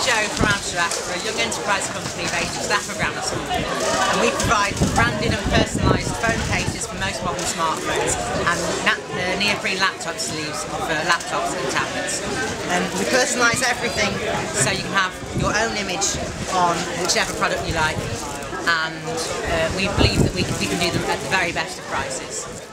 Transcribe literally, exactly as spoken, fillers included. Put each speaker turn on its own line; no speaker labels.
Joe from Amsterdam. We're a young enterprise company based in Staffordshire, and we provide branded and personalised phone cases for most modern smartphones and uh, neoprene laptop sleeves for laptops and tablets. Um, we personalise everything so you can have your own image on whichever product you like, and uh, we believe that we can, we can do them at the very best of prices.